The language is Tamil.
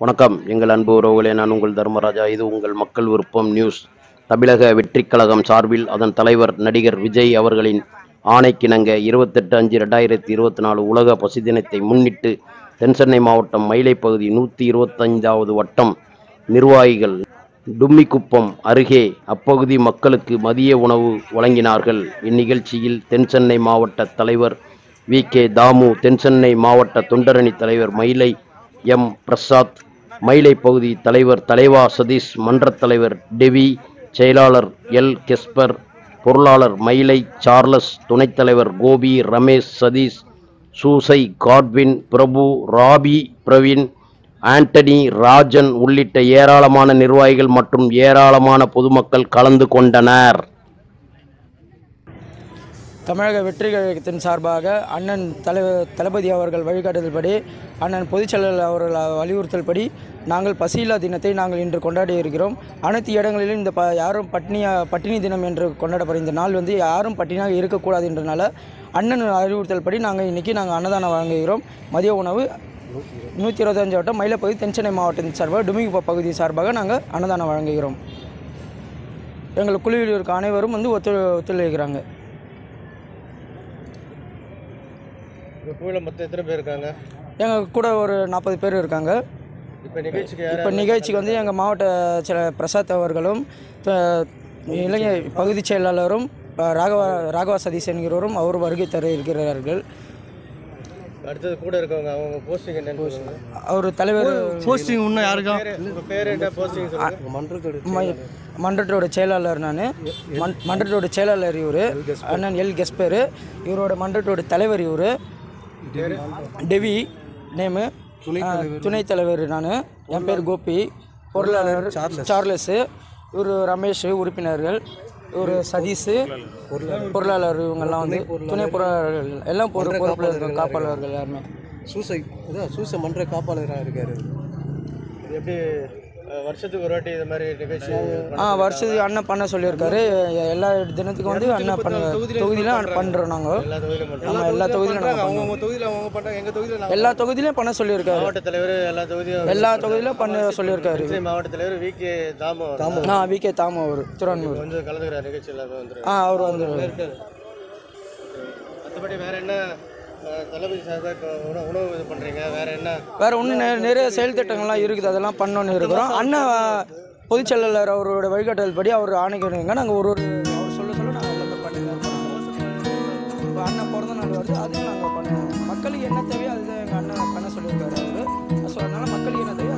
வணக்கம் எங்கள் அன்பு உறவுகளே, நான் உங்கள் தர்மராஜா. இது உங்கள் மக்கள் விருப்பம் நியூஸ். தமிழக வெற்றிக் கழகம் சார்பில் அதன் தலைவர் நடிகர் விஜய் அவர்களின் ஆணைக்கிணங்க 28/5/2024 உலக பசி தினத்தை முன்னிட்டு தென்சென்னை மாவட்டம் மயிலை பகுதி 125வது வட்டம் நிர்வாகிகள் டும்மிக்குப்பம் அருகே அப்பகுதி மக்களுக்கு மதிய உணவு வழங்கினார்கள். இந்நிகழ்ச்சியில் தென்சென்னை மாவட்ட தலைவர் வி.கே. தாமு, தென்சென்னை மாவட்ட தொண்டரணி தலைவர் மயிலை எம். பிரசாத், மயிலை பகுதி தலைவர் தலைவா சதீஷ், மன்றத் தலைவர் டெவி, செயலாளர் எல். கெஸ்பர், பொருளாளர் மயிலை சார்லஸ், துணைத் தலைவர் Gopi, Ramesh, Satish, Soosai, Godwin, Prabhu, Robby, Praveen, Antony, Rajan உள்ளிட்ட ஏராளமான நிர்வாகிகள் மற்றும் ஏராளமான பொதுமக்கள் கலந்து கொண்டனர். தமிழக வெற்றி கழகத்தின் சார்பாக அண்ணன் தளபதி அவர்கள் வழிகாட்டுதல்படி, அண்ணன் பொதுச்செயலாளர் அவர்கள் வலியுறுத்தல்படி நாங்கள் பசியில்லா தினத்தை நாங்கள் இன்று கொண்டாடி இருக்கிறோம். அனைத்து இடங்களிலும் இந்த யாரும் பட்டினி தினம் என்று கொண்டாடப்படுற இந்த நாள் யாரும் பட்டினியாக இருக்கக்கூடாது என்றனால அண்ணன் அறிவுறுத்தல்படி இன்றைக்கி நாங்கள் அன்னதானம் வழங்குகிறோம். மதிய உணவு 125 வட்டம் மயிலை பகுதி தென்சென்னை மாவட்டத்தின் சார்பாக டும்மிக்குப்பம் பகுதி சார்பாக நாங்கள் அன்னதானம் வழங்குகிறோம். எங்கள் குழுவில் இருக்க அனைவரும் ஒத்துழைக்கிறாங்க. மொத்தம் எத்தனை பேர் இருக்காங்க? எங்கள் கூட ஒரு 40 பேர் இருக்காங்க. இப்போ நிகழ்ச்சிக்கு எங்கள் மாவட்ட பிரசாத் அவர்களும் இளைஞர் பகுதி செயலாளரும் ராகவா சதீஷ் என்கிறவரும் அவர் வருகை தர இருக்கிறார்கள். அடுத்தது கூட இருக்கவங்க அவங்க போஸ்டிங் என்னன்னு அவர் தலைவர் போஸ்டிங் இன்னும் யாருக்கா பேர் என்ன போஸ்டிங்? மன்றத்தோட செயலாளர் நான். மன்றத்தோட செயலாளர் இவர் அண்ணன் எல். கெஸ்பர். இவரோட மன்றத்தோட தலைவர் இவர் டெவி நேமு. துணைத் தலைவர் நான். என் பேர் கோபி. பொருளாளர் சார்லஸு. இவர் ரமேஷ் உறுப்பினர்கள். இவர் சதீஷு பொருளாளர். இவங்கெல்லாம் துணை பொருளாளர்கள் எல்லாம் பொறுப்பில் இருக்காங்க. காப்பாளர்கள் எல்லாருமே சூசை மன்ற காப்பாளராக இருக்காரு. எப்படி வருஷத்துக்கு ஒரு வாட்டி இது மாதிரி நிகழ்ச்சி? வருஷத்துக்கு அண்ணன் பண்ண சொல்லியிருக்காரு. எல்லா தினத்துக்கும் அண்ணன் தொகுதியிலும் பண்ணுறோம். நாங்கள் எல்லா தொகுதியிலும் எல்லா தொகுதியிலையும் பண்ண சொல்லியிருக்காரு. மாவட்ட தலைவர் எல்லா தொகுதியிலும் பண்ண சொல்லியிருக்காரு. மாவட்ட தலைவர் வி.கே. தாமு. வி.கே. தாமு அவர் திருவான்மூர் கலந்துக்கிறார் நிகழ்ச்சி எல்லாரும் அவர் மற்றபடி வேற என்ன தளபதி சார்பாக உணவு இது பண்ணுறீங்க? வேறு ஒன்றும் நிறைய செயல் திட்டங்கள்லாம் இருக்குது. அதெல்லாம் பண்ணோன்னு இருக்கிறோம். அண்ணன் பொதுச்செயலாளர் அவரோட வழிகாட்டுதல் படி அவர் ஆணைக்கிடுங்க. நாங்கள் அவர் சொல்ல நாங்கள் எல்லாமே பண்ணிருக்கோம். இப்போ அண்ணன் பிறந்த நாள் வருது, அதையும் நாங்கள் பண்ணுவோம். மக்களுக்கு என்ன தேவையோ அதுதான் எங்கள் அண்ணன் பண்ண சொல்லியிருக்காரு அவர். ஸோ அதனால் மக்களுக்கு என்ன தேவையோ